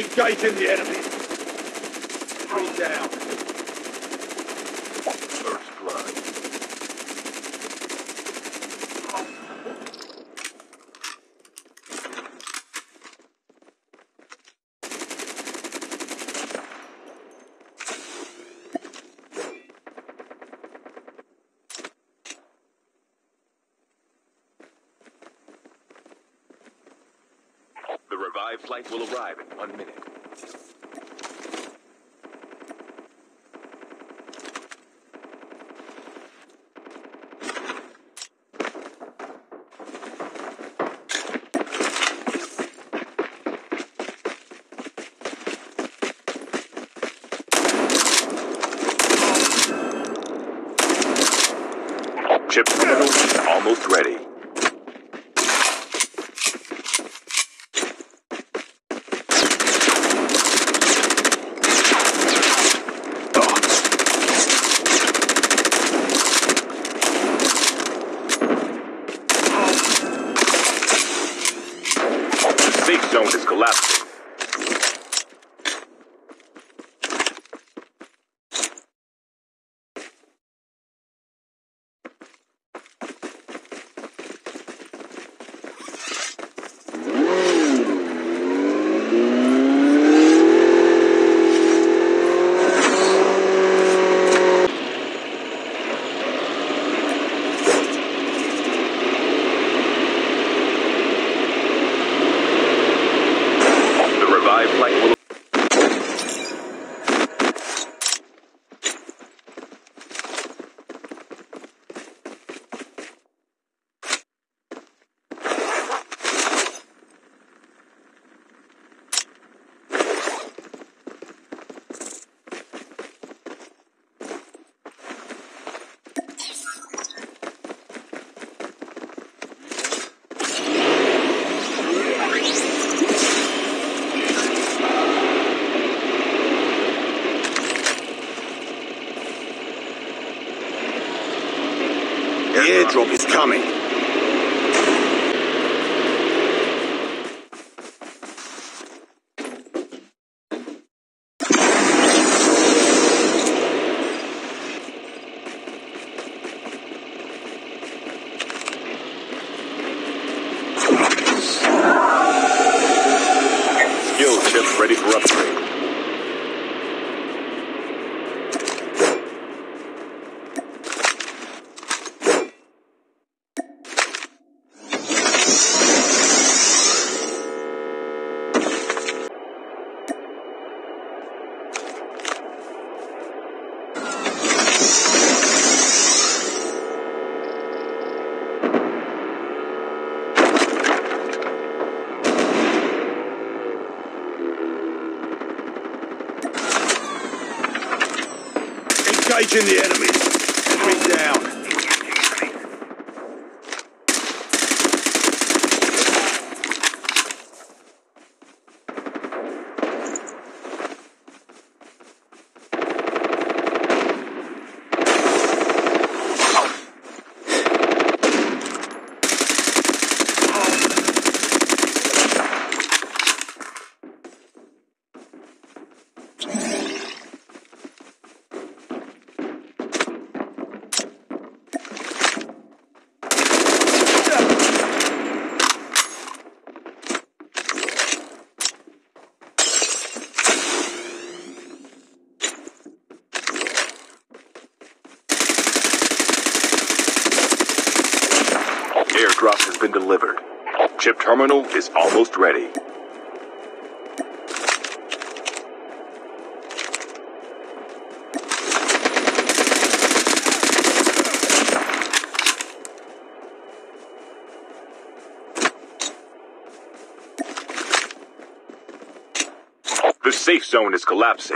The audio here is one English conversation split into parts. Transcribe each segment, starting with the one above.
Engaging the enemy. 3 down. First blood. The revived flight will arrive in 1 minute. Chip terminal is almost ready. The safe zone is collapsing. Flight will The airdrop is coming. skill chip ready for upgrade. Engaging the enemy. Enemy down. Airdrop has been delivered. Chip terminal is almost ready. The safe zone is collapsing.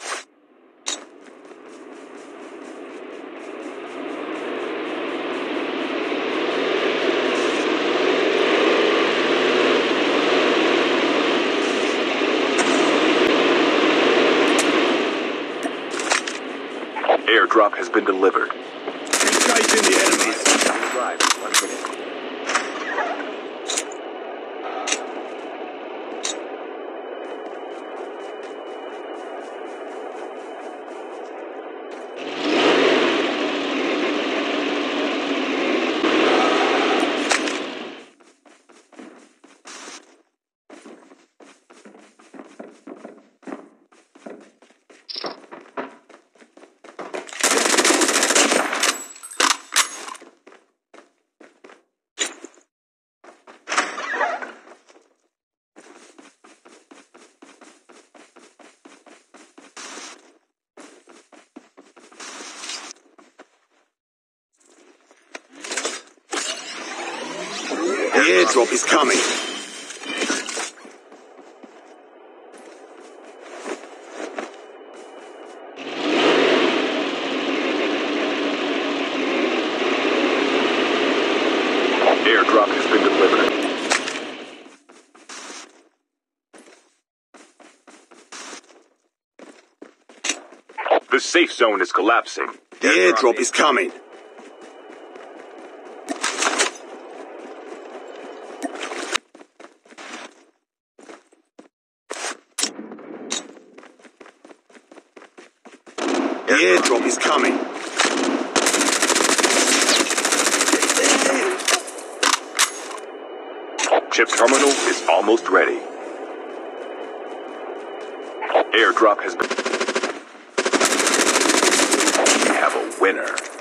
Airdrop has been delivered. Engaging the enemies. Arrive in 1 minute. airdrop is coming. Airdrop has been delivered. The safe zone is collapsing. The airdrop is coming. The airdrop is coming. Chip terminal is almost ready. Airdrop has been... We have a winner.